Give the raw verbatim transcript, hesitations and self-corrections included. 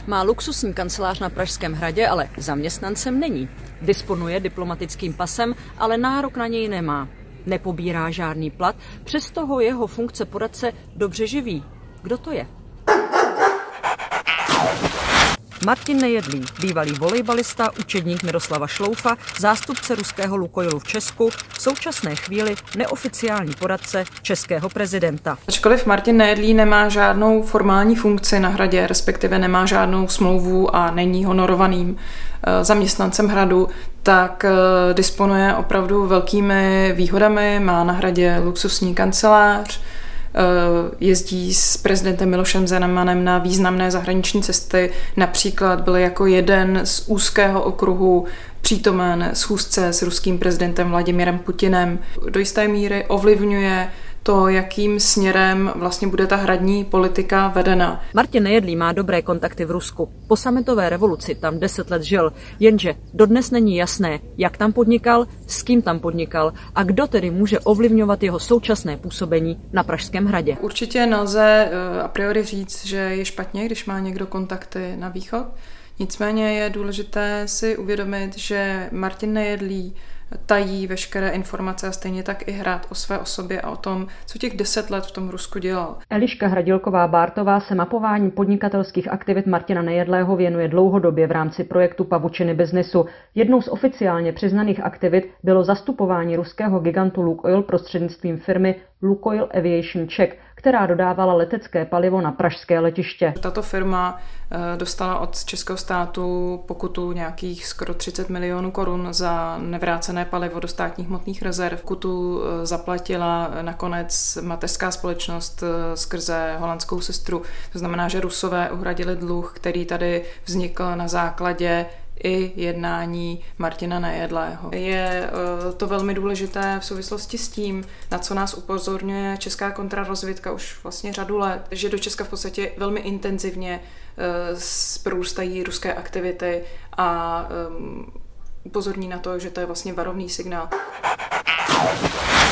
Má luxusní kancelář na Pražském hradě, ale zaměstnancem není. Disponuje diplomatickým pasem, ale nárok na něj nemá. Nepobírá žádný plat, přesto ho jeho funkce poradce dobře živí. Kdo to je? Martin Nejedlý, bývalý volejbalista, učedník Miroslava Šloufa, zástupce ruského Lukoilu v Česku, v současné chvíli neoficiální poradce českého prezidenta. Ačkoliv Martin Nejedlý nemá žádnou formální funkci na hradě, respektive nemá žádnou smlouvu a není honorovaným zaměstnancem hradu, tak disponuje opravdu velkými výhodami, má na hradě luxusní kancelář, jezdí s prezidentem Milošem Zemanem na významné zahraniční cesty, například byl jako jeden z úzkého okruhu přítomen schůzce s ruským prezidentem Vladimirem Putinem. Do jisté míry ovlivňuje to, jakým směrem vlastně bude ta hradní politika vedena. Martin Nejedlý má dobré kontakty v Rusku. Po sametové revoluci tam deset let žil, jenže dodnes není jasné, jak tam podnikal, s kým tam podnikal a kdo tedy může ovlivňovat jeho současné působení na Pražském hradě. Určitě nelze a priori říct, že je špatně, když má někdo kontakty na východ. Nicméně je důležité si uvědomit, že Martin Nejedlý tají veškeré informace a stejně tak i hrát o své osobě a o tom, co těch deset let v tom Rusku dělal. Eliška Hradilková-Bártová se mapování podnikatelských aktivit Martina Nejedlého věnuje dlouhodobě v rámci projektu Pavučiny biznesu. Jednou z oficiálně přiznaných aktivit bylo zastupování ruského gigantu Lukoil prostřednictvím firmy Lukoil Aviation Czech, která dodávala letecké palivo na pražské letiště. Tato firma dostala od českého státu pokutu nějakých skoro třicet milionů korun za nevrácené palivo do státních hmotných rezerv. Pokutu zaplatila nakonec mateřská společnost skrze holandskou sestru. To znamená, že Rusové uhradili dluh, který tady vznikl na základě i jednání Martina Nejedlého. Je to velmi důležité v souvislosti s tím, na co nás upozorňuje česká kontrarozvědka už vlastně řadu let, že do Česka v podstatě velmi intenzivně prorůstají ruské aktivity a upozorní na to, že to je vlastně varovný signál.